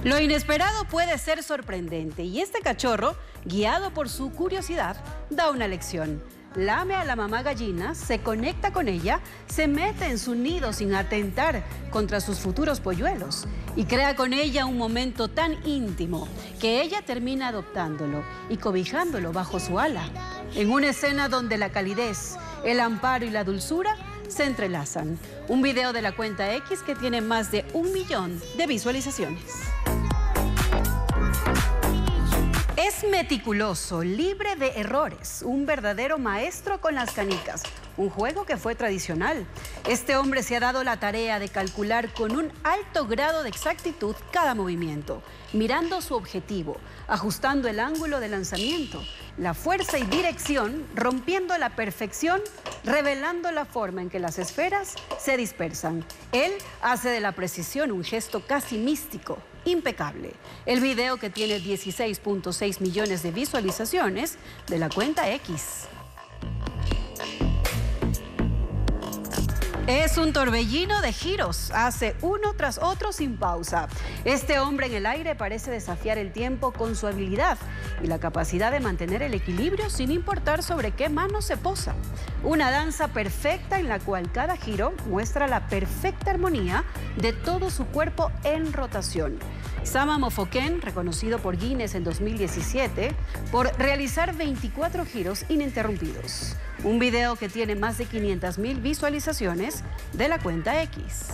Lo inesperado puede ser sorprendente y este cachorro, guiado por su curiosidad, da una lección. Lame a la mamá gallina, se conecta con ella, se mete en su nido sin atentar contra sus futuros polluelos y crea con ella un momento tan íntimo que ella termina adoptándolo y cobijándolo bajo su ala. En una escena donde la calidez, el amparo y la dulzura se entrelazan. Un video de la cuenta X que tiene más de 1 millón de visualizaciones. Es meticuloso, libre de errores, un verdadero maestro con las canicas, un juego que fue tradicional. Este hombre se ha dado la tarea de calcular con un alto grado de exactitud cada movimiento, mirando su objetivo, ajustando el ángulo de lanzamiento, la fuerza y dirección, rompiendo la perfección, revelando la forma en que las esferas se dispersan. Él hace de la precisión un gesto casi místico, impecable. El video, que tiene 16.6 millones de visualizaciones, de la cuenta X. Es un torbellino de giros, hace uno tras otro sin pausa. Este hombre en el aire parece desafiar el tiempo con su habilidad y la capacidad de mantener el equilibrio sin importar sobre qué mano se posa. Una danza perfecta en la cual cada giro muestra la perfecta armonía de todo su cuerpo en rotación. Sama Mofoken, reconocido por Guinness en 2017 por realizar 24 giros ininterrumpidos. Un video que tiene más de 500.000 visualizaciones, de la cuenta X.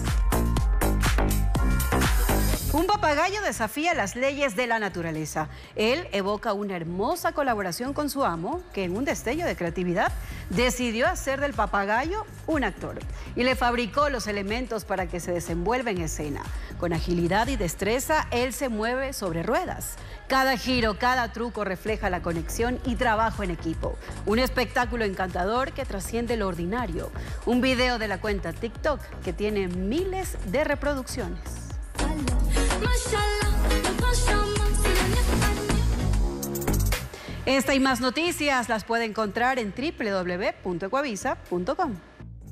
Un papagayo desafía las leyes de la naturaleza. Él evoca una hermosa colaboración con su amo, que en un destello de creatividad decidió hacer del papagayo un actor y le fabricó los elementos para que se desenvuelva en escena. Con agilidad y destreza, él se mueve sobre ruedas. Cada giro, cada truco refleja la conexión y trabajo en equipo. Un espectáculo encantador que trasciende lo ordinario. Un video de la cuenta TikTok que tiene miles de reproducciones. Esta y más noticias las puede encontrar en www.ecuavisa.com.